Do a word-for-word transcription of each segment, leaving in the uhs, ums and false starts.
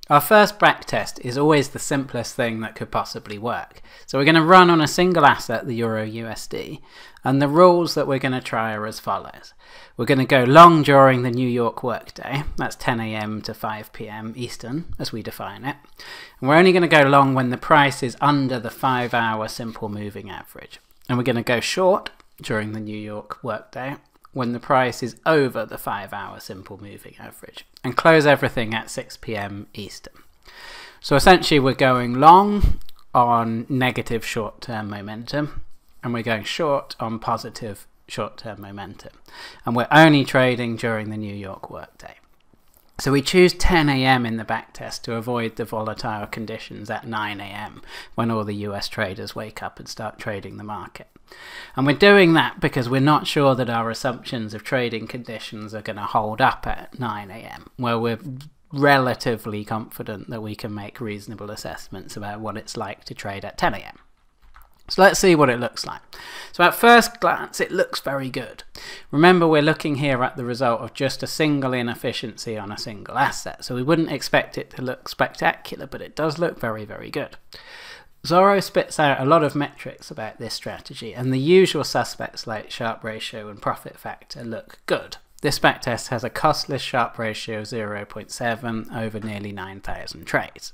Our first backtest is always the simplest thing that could possibly work. So we're going to run on a single asset, the Euro U S D, and the rules that we're going to try are as follows. We're going to go long during the New York workday, that's ten A M to five P M Eastern as we define it. And we're only going to go long when the price is under the five hour simple moving average. And we're going to go short during the New York workday when the price is over the five hour simple moving average, and close everything at six P M Eastern. So essentially we're going long on negative short-term momentum, and we're going short on positive short-term momentum, and we're only trading during the New York workday. So we choose ten A M in the backtest to avoid the volatile conditions at nine A M when all the U S traders wake up and start trading the market. And we're doing that because we're not sure that our assumptions of trading conditions are going to hold up at nine A M, where we're relatively confident that we can make reasonable assessments about what it's like to trade at ten A M. So let's see what it looks like. So at first glance it looks very good. Remember, we're looking here at the result of just a single inefficiency on a single asset, so we wouldn't expect it to look spectacular, but it does look very, very good. Zorro spits out a lot of metrics about this strategy, and the usual suspects like Sharpe ratio and profit factor look good. This backtest has a costless Sharpe ratio of zero point seven over nearly nine thousand trades.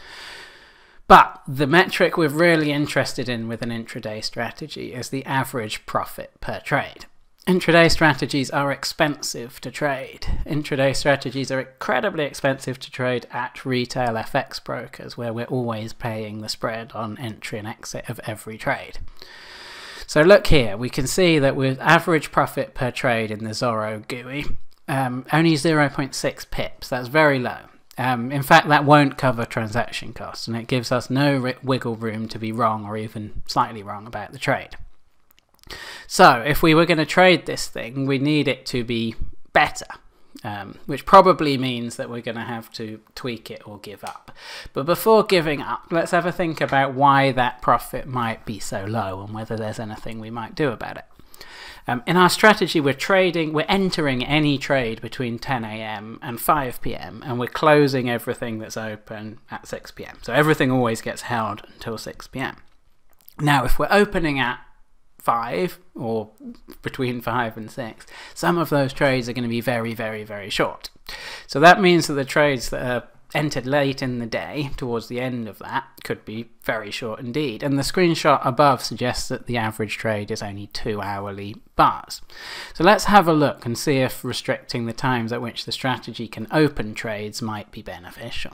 But the metric we're really interested in with an intraday strategy is the average profit per trade. Intraday strategies are expensive to trade. Intraday strategies are incredibly expensive to trade at retail F X brokers, where we're always paying the spread on entry and exit of every trade. So look here, we can see that with average profit per trade in the Zorro G U I, um, only zero point six pips. That's very low. Um, in fact, that won't cover transaction costs, and it gives us no wiggle room to be wrong or even slightly wrong about the trade. So if we were going to trade this thing, we need it to be better, um, which probably means that we're going to have to tweak it or give up. But before giving up, let's have a think about why that profit might be so low and whether there's anything we might do about it. Um, in our strategy, we're trading, we're entering any trade between ten A M and five P M, and we're closing everything that's open at six P M. So everything always gets held until six P M. Now, if we're opening at five or between five and six, some of those trades are going to be very, very, very short. So that means that the trades that are entered late in the day, towards the end of that, could be very short indeed. And the screenshot above suggests that the average trade is only two hourly bars. So let's have a look and see if restricting the times at which the strategy can open trades might be beneficial.